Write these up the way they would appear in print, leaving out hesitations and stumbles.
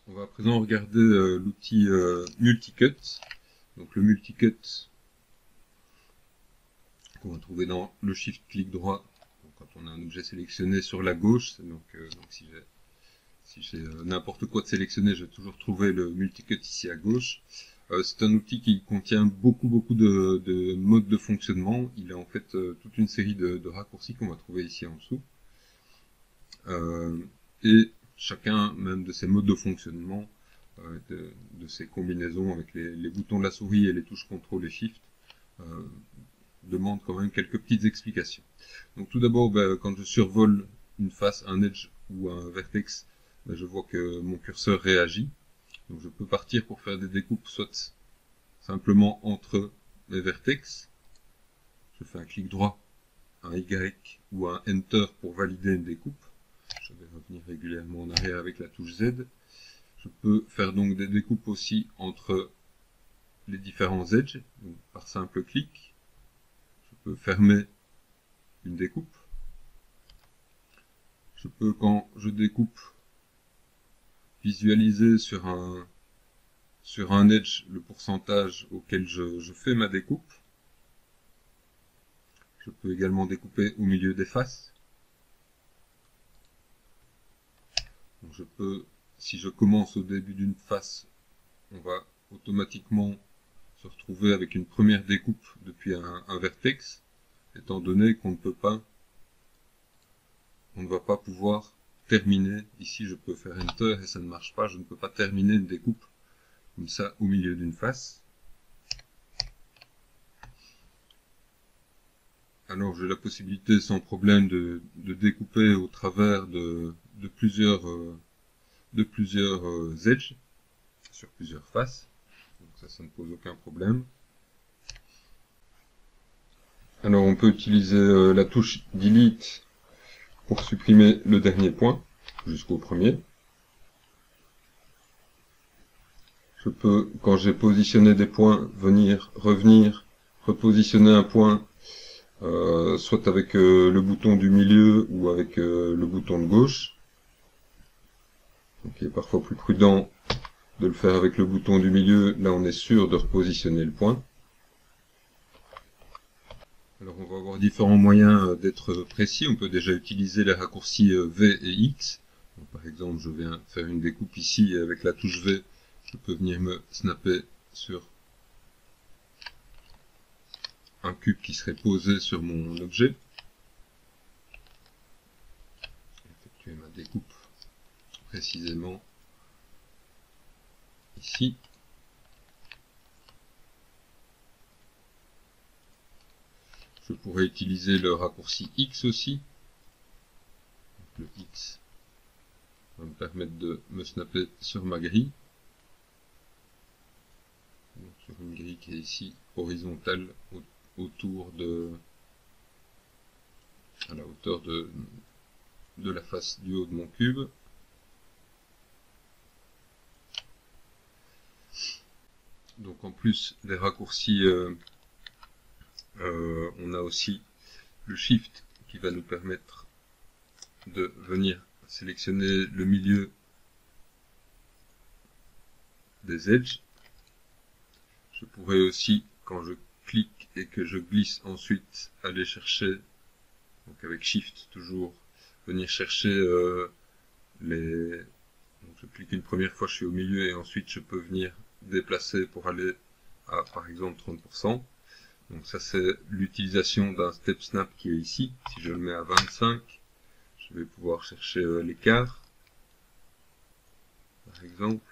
On va à présent regarder l'outil Multicut. Donc le Multicut qu'on va trouver dans le Shift-clic droit. Donc, quand on a un objet sélectionné sur la gauche, donc si j'ai n'importe quoi de sélectionné, je vais toujours trouver le Multicut ici à gauche. C'est un outil qui contient beaucoup de modes de fonctionnement. Il a en fait toute une série de raccourcis qu'on va trouver ici en dessous. Et chacun même de ces modes de fonctionnement, de ces combinaisons avec les boutons de la souris et les touches CTRL et SHIFT, demande quand même quelques petites explications. Donc tout d'abord, quand je survole une face, un edge ou un vertex, je vois que mon curseur réagit. Donc je peux partir pour faire des découpes, soit simplement entre les vertex. Je fais un clic droit, un Y ou un Enter pour valider une découpe. Je vais revenir régulièrement en arrière avec la touche Z. Je peux faire donc des découpes aussi entre les différents edges, donc par simple clic. Je peux fermer une découpe. Je peux, quand je découpe, visualiser sur un edge le pourcentage auquel je fais ma découpe. Je peux également découper au milieu des faces. Donc je peux, si je commence au début d'une face, on va automatiquement se retrouver avec une première découpe depuis un vertex, étant donné qu'on ne va pas pouvoir terminer. Ici, je peux faire Enter et ça ne marche pas. Je ne peux pas terminer une découpe comme ça au milieu d'une face. Alors, j'ai la possibilité sans problème de découper au travers de plusieurs edges sur plusieurs faces. Donc ça ne pose aucun problème. Alors, on peut utiliser la touche Delete pour supprimer le dernier point jusqu'au premier. Je peux, quand j'ai positionné des points, revenir, repositionner un point, soit avec le bouton du milieu ou avec le bouton de gauche. Donc il est parfois plus prudent de le faire avec le bouton du milieu, là on est sûr de repositionner le point. Alors on va avoir différents moyens d'être précis. On peut déjà utiliser les raccourcis V et X. Donc, par exemple, je viens faire une découpe ici et avec la touche V, je peux venir me snapper sur un cube qui serait posé sur mon objet. Effectuer ma découpe précisément ici. Je pourrais utiliser le raccourci X aussi. Le X va me permettre de me snapper sur ma grille. Donc, sur une grille qui est ici horizontale à la hauteur de la face du haut de mon cube. Donc en plus des raccourcis, on a aussi le Shift qui va nous permettre de venir sélectionner le milieu des edges. Je pourrais aussi, quand je clique et que je glisse ensuite, aller chercher, donc avec Shift toujours, venir chercher donc je clique une première fois, je suis au milieu et ensuite je peux venir déplacer pour aller à par exemple 30%. Donc ça c'est l'utilisation d'un step snap qui est ici. Si je le mets à 25, je vais pouvoir chercher l'écart, par exemple.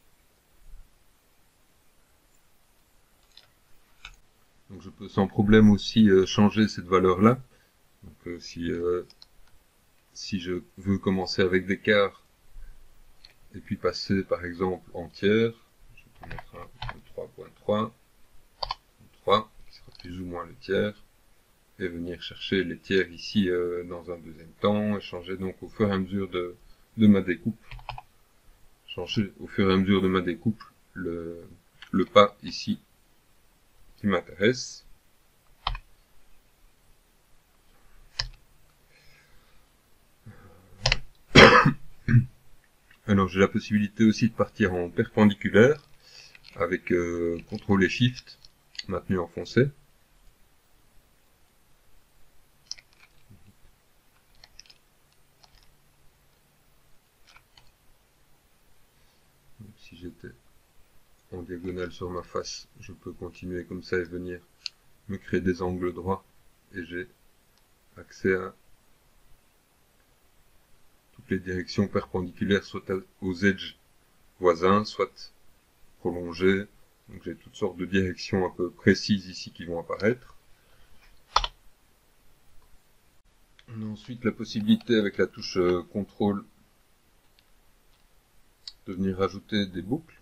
Donc je peux sans problème aussi changer cette valeur-là. Donc si je veux commencer avec des quarts et puis passer par exemple en tiers, je peux mettre un 3.3, 3 qui sera plus ou moins le tiers, et venir chercher les tiers ici dans un deuxième temps, et changer donc au fur et à mesure de ma découpe, changer au fur et à mesure de ma découpe le pas ici qui m'intéresse. Alors j'ai la possibilité aussi de partir en perpendiculaire avec CTRL et SHIFT maintenu enfoncé. Donc, si j'étais en diagonale sur ma face, je peux continuer comme ça et venir me créer des angles droits et j'ai accès à toutes les directions perpendiculaires, soit aux edges voisins, soit prolongés. Donc j'ai toutes sortes de directions un peu précises ici qui vont apparaître. On a ensuite la possibilité avec la touche CTRL de venir rajouter des boucles.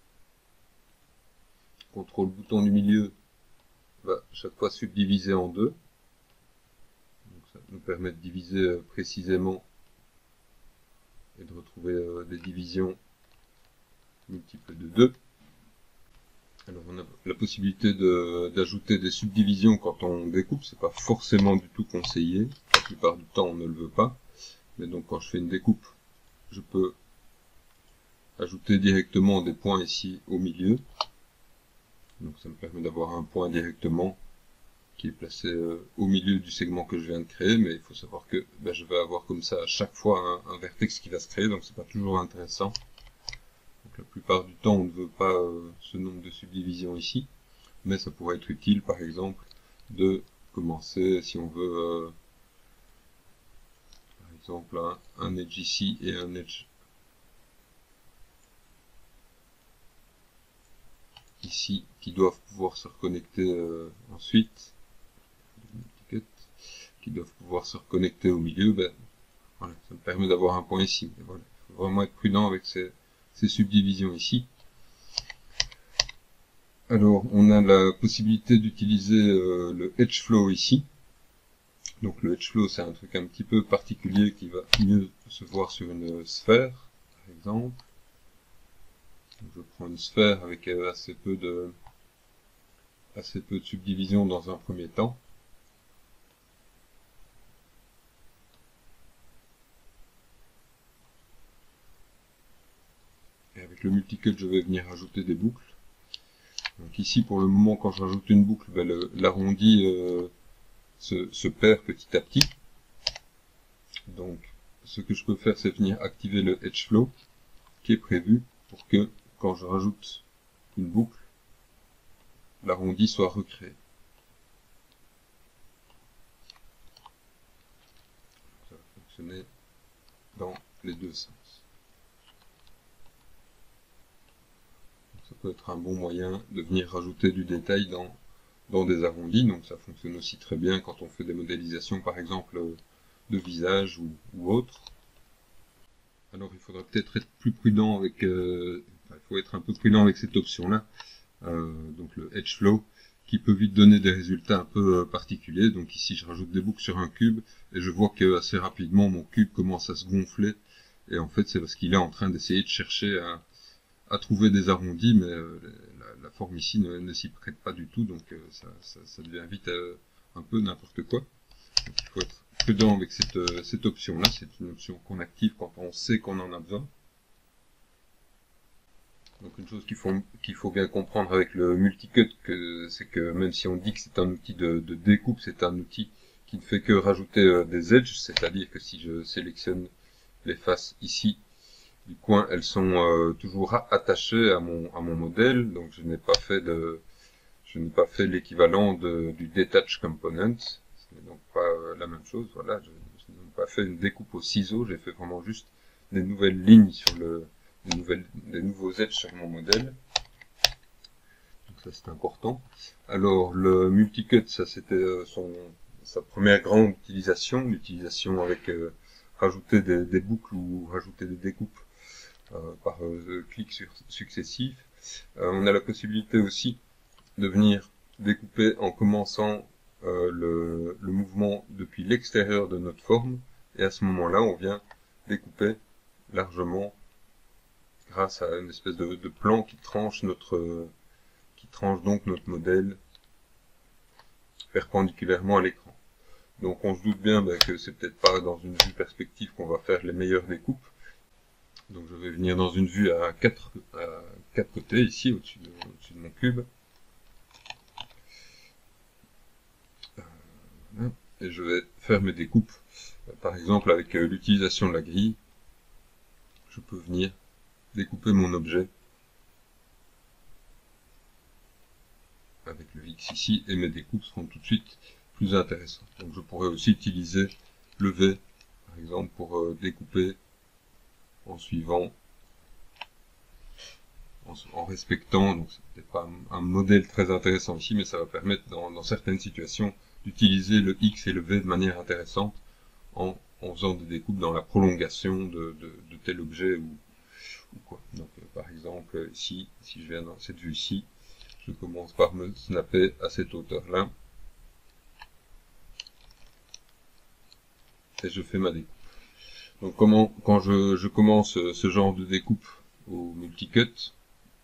CTRL bouton du milieu va chaque fois subdiviser en deux. Donc ça nous permet de diviser précisément et de retrouver des divisions multiples de 2. Alors on a la possibilité d'ajouter des subdivisions quand on découpe, c'est pas forcément du tout conseillé, la plupart du temps on ne le veut pas, mais donc quand je fais une découpe, je peux ajouter directement des points ici au milieu, donc ça me permet d'avoir un point directement qui est placé au milieu du segment que je viens de créer, mais il faut savoir que je vais avoir comme ça à chaque fois un vertex qui va se créer, donc c'est pas toujours intéressant. Donc la plupart du temps, on ne veut pas ce nombre de subdivisions ici, mais ça pourrait être utile, par exemple, de commencer, si on veut, par exemple, un edge ici et un edge ici, qui doivent pouvoir se reconnecter ensuite, qui doivent pouvoir se reconnecter au milieu, voilà, ça me permet d'avoir un point ici. Mais voilà, il faut vraiment être prudent avec ces subdivisions ici. Alors, on a la possibilité d'utiliser le edge flow ici. Donc le edge flow, c'est un truc un petit peu particulier qui va mieux se voir sur une sphère, par exemple. Donc, je prends une sphère avec assez peu de subdivisions dans un premier temps. Et avec le multicut, je vais venir ajouter des boucles. Donc ici, pour le moment, quand je rajoute une boucle, l'arrondi se perd petit à petit. Donc, ce que je peux faire, c'est venir activer le edge flow, qui est prévu pour que, quand je rajoute une boucle, l'arrondi soit recréé. Ça va fonctionner dans les deux sens. Ça peut être un bon moyen de venir rajouter du détail dans des arrondis, donc ça fonctionne aussi très bien quand on fait des modélisations par exemple de visage ou autre. Alors il faudra peut-être être plus prudent avec, il faut être un peu prudent avec cette option-là, donc le edge flow, qui peut vite donner des résultats un peu particuliers. Donc ici je rajoute des boucles sur un cube et je vois que assez rapidement mon cube commence à se gonfler, et en fait c'est parce qu'il est en train d'essayer de chercher à trouver des arrondis, mais la forme ici ne s'y prête pas du tout, donc ça devient vite un peu n'importe quoi. Donc il faut être prudent avec cette option-là, c'est une option qu'on active quand on sait qu'on en a besoin. Donc une chose qu'il faut bien comprendre avec le multicut, c'est que même si on dit que c'est un outil de découpe, c'est un outil qui ne fait que rajouter des edges, c'est-à-dire que si je sélectionne les faces ici, du coin, elles sont toujours attachées à mon modèle, donc je n'ai pas fait l'équivalent du detach component, ce n'est donc pas la même chose. Voilà, je n'ai pas fait une découpe au ciseau, j'ai fait vraiment juste des nouvelles lignes sur des nouveaux edges sur mon modèle. Donc ça c'est important. Alors le multicut, ça c'était sa première grande utilisation, l'utilisation avec rajouter des boucles ou rajouter des découpes par clics successifs. On a la possibilité aussi de venir découper en commençant le mouvement depuis l'extérieur de notre forme, et à ce moment-là on vient découper largement grâce à une espèce de plan qui tranche donc notre modèle perpendiculairement à l'écran. Donc on se doute bien que c'est peut-être pas dans une vue perspective qu'on va faire les meilleures découpes. Donc je vais venir dans une vue à quatre côtés, ici, au-dessus de mon cube. Voilà. Et je vais faire mes découpes. Par exemple, avec l'utilisation de la grille, je peux venir découper mon objet avec le X ici, et mes découpes seront tout de suite plus intéressantes. Donc je pourrais aussi utiliser le V, par exemple, pour découper en suivant, en respectant, donc c'est peut-être pas un modèle très intéressant ici, mais ça va permettre dans certaines situations d'utiliser le X et le V de manière intéressante en faisant des découpes dans la prolongation de tel objet ou quoi. Donc par exemple ici, si je viens dans cette vue ici, je commence par me snapper à cette hauteur-là et je fais ma découpe. Donc quand je commence ce genre de découpe au multicut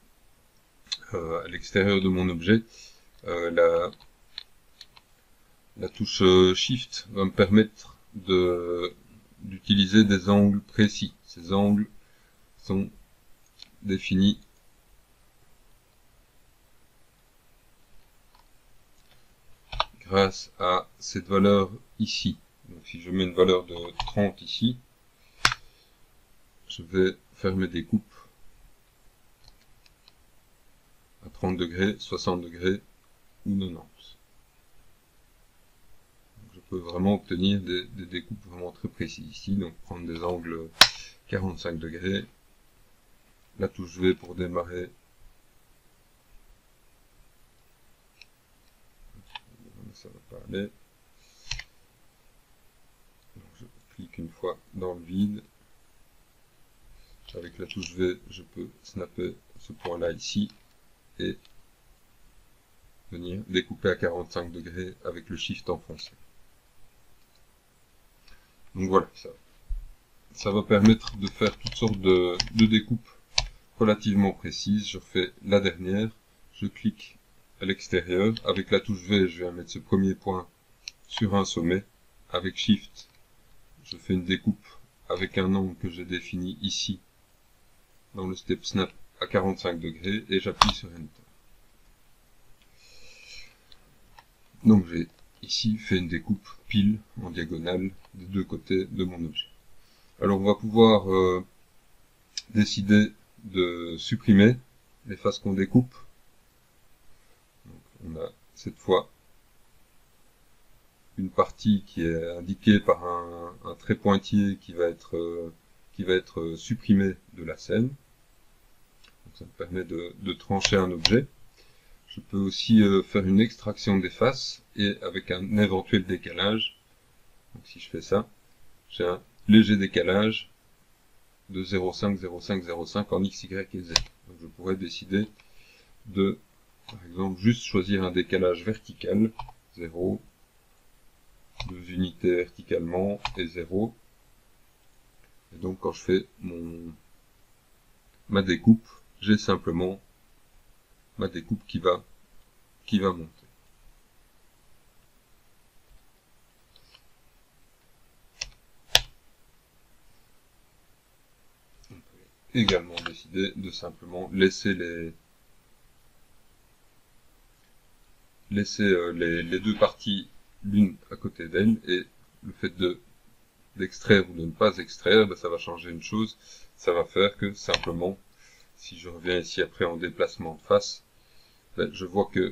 à l'extérieur de mon objet, la touche Shift va me permettre d'utiliser des angles précis. Ces angles sont définis grâce à cette valeur ici. Donc si je mets une valeur de 30 ici, je vais faire mes découpes à 30 degrés, 60 degrés ou 90. Donc je peux vraiment obtenir des découpes vraiment très précises ici. Donc prendre des angles 45 degrés, la touche V pour démarrer. Ça va pas aller. Donc je clique une fois dans le vide. Avec la touche V, je peux snapper ce point-là ici et venir découper à 45 degrés avec le Shift enfoncé. Donc voilà, ça va permettre de faire toutes sortes de découpes relativement précises. Je refais la dernière, je clique à l'extérieur, avec la touche V, je viens mettre ce premier point sur un sommet, avec Shift, je fais une découpe avec un angle que j'ai défini ici, dans le Step Snap à 45 degrés, et j'appuie sur Enter. Donc j'ai ici fait une découpe pile en diagonale des deux côtés de mon objet. Alors on va pouvoir décider de supprimer les faces qu'on découpe. Donc, on a cette fois une partie qui est indiquée par un trait pointillé qui va être supprimé de la scène. Donc, ça me permet de trancher un objet. Je peux aussi faire une extraction des faces et avec un éventuel décalage. Donc si je fais ça, j'ai un léger décalage de 0,5, 0,5, 0,5 en X, Y et Z. Donc je pourrais décider de, par exemple, juste choisir un décalage vertical, 0, 2 unités verticalement et 0. Et donc quand je fais ma découpe, j'ai simplement ma découpe qui va monter. On peut également décider de simplement laisser les deux parties l'une à côté d'elle, et le fait d'extraire ou de ne pas extraire, ça va changer une chose, ça va faire que simplement, si je reviens ici après en déplacement de face, je vois que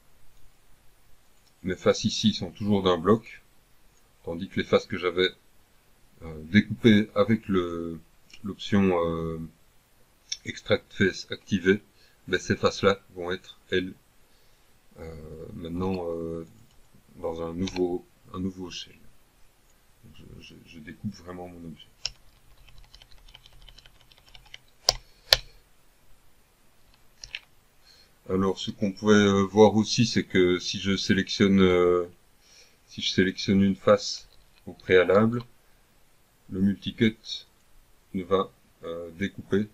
mes faces ici sont toujours d'un bloc, tandis que les faces que j'avais découpées avec l'option Extract Face activée, ces faces-là vont être, elles, maintenant dans un nouveau shell. Je découpe vraiment mon objet. Alors, ce qu'on pouvait voir aussi, c'est que si je sélectionne une face au préalable, le multicut ne va découper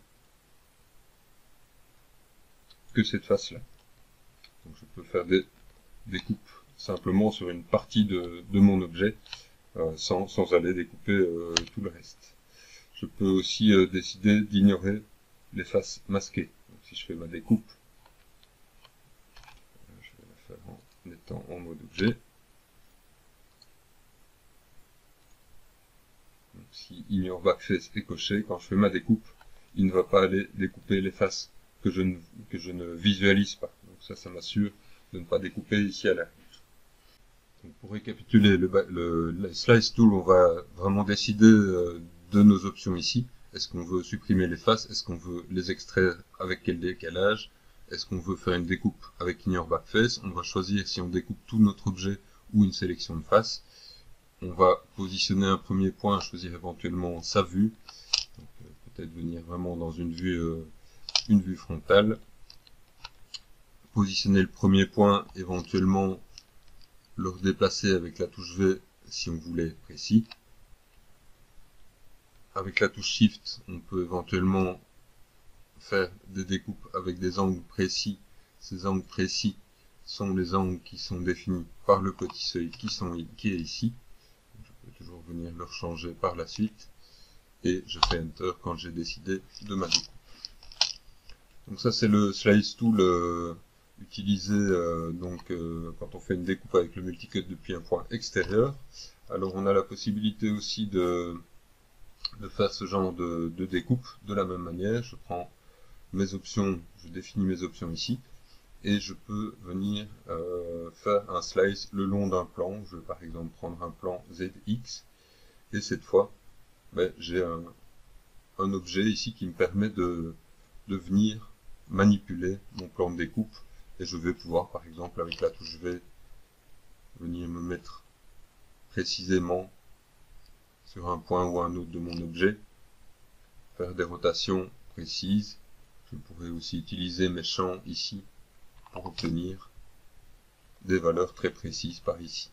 que cette face-là. Donc, je peux faire des découpes simplement sur une partie de mon objet, sans aller découper tout le reste. je peux aussi décider d'ignorer les faces masquées. Donc, si je fais ma découpe, je vais la faire en étant en mode objet. Donc, si ignore backface est coché, quand je fais ma découpe, il ne va pas aller découper les faces que je ne visualise pas. Donc ça m'assure de ne pas découper ici à l'arrière. Pour récapituler le Slice Tool, on va vraiment décider de nos options ici. Est-ce qu'on veut supprimer les faces? Est-ce qu'on veut les extraire avec quel décalage? Est-ce qu'on veut faire une découpe avec Ignore Backface? On va choisir si on découpe tout notre objet ou une sélection de faces. On va positionner un premier point, choisir éventuellement sa vue. Peut-être venir vraiment dans une vue frontale. Positionner le premier point, éventuellement le redéplacer avec la touche V si on voulait précis. Avec la touche Shift, on peut éventuellement faire des découpes avec des angles précis. Ces angles précis sont les angles qui sont définis par le petit seuil qui est ici. Je peux toujours venir le changer par la suite. Et je fais Enter quand j'ai décidé de ma découpe. Donc ça c'est le Slice Tool utilisé quand on fait une découpe avec le multicut depuis un point extérieur. Alors on a la possibilité aussi de faire ce genre de découpe de la même manière. Je prends mes options, je définis mes options ici, et je peux venir faire un slice le long d'un plan. Je vais par exemple prendre un plan ZX, et cette fois, j'ai un objet ici qui me permet de venir manipuler mon plan de découpe, et je vais pouvoir par exemple avec la touche V venir me mettre précisément sur un point ou un autre de mon objet, faire des rotations précises. Je pourrais aussi utiliser mes champs ici pour obtenir des valeurs très précises par ici.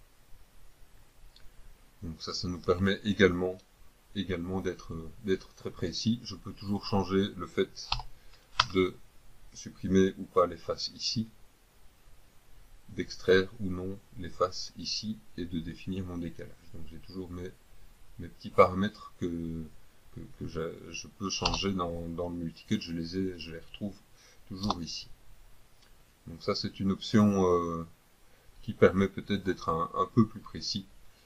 Donc ça nous permet également d'être très précis. Je peux toujours changer le fait de supprimer ou pas les faces ici, d'extraire ou non les faces ici, et de définir mon décalage. Donc j'ai toujours mes petits paramètres que je peux changer dans le multicut. Je les retrouve toujours ici. Donc ça c'est une option qui permet peut-être d'être un peu plus précis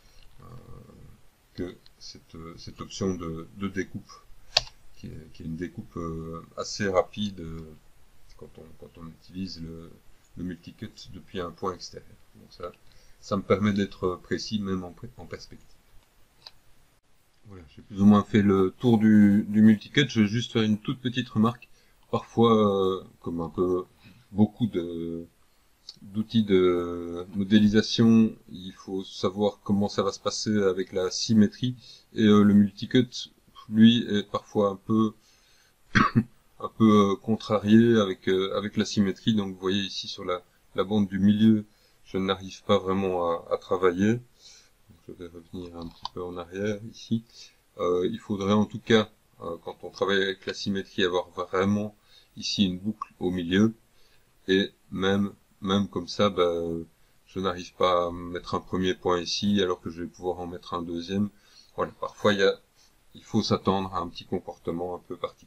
que cette option de découpe, qui est une découpe assez rapide quand on utilise le multicut depuis un point extérieur. Donc ça me permet d'être précis même en perspective. Voilà, j'ai plus ou moins fait le tour du multicut. Je vais juste faire une toute petite remarque. Parfois, comme un peu beaucoup d'outils de modélisation, il faut savoir comment ça va se passer avec la symétrie, et le multicut, lui, est parfois un peu contrarié avec la symétrie. Donc vous voyez ici sur la bande du milieu, je n'arrive pas vraiment à travailler. Donc, je vais revenir un petit peu en arrière ici. Il faudrait en tout cas, quand on travaille avec la symétrie, avoir vraiment ici une boucle au milieu, et même comme ça, je n'arrive pas à mettre un premier point ici, alors que je vais pouvoir en mettre un deuxième. Voilà, parfois il faut s'attendre à un petit comportement un peu particulier.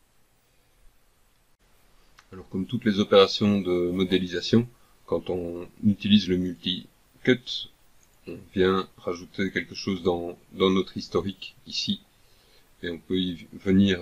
Alors comme toutes les opérations de modélisation, quand on utilise le multi-cut, on vient rajouter quelque chose dans notre historique ici, et on peut y venir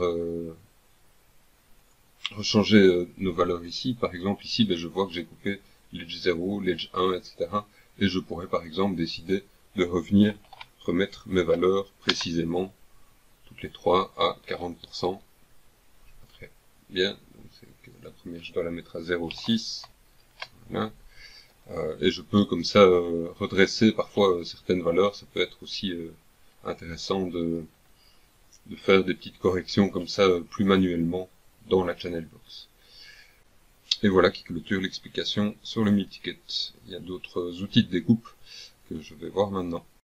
rechanger nos valeurs ici. Par exemple ici, je vois que j'ai coupé l'edge 0, l'edge 1, etc. Et je pourrais par exemple décider de remettre mes valeurs précisément, toutes les trois à 40%. Très bien, la première je dois la mettre à 0,6. Voilà. Et je peux comme ça redresser parfois certaines valeurs. Ça peut être aussi intéressant de faire des petites corrections comme ça plus manuellement dans la channel box. Et voilà qui clôture l'explication sur le multicut. Il y a d'autres outils de découpe que je vais voir maintenant.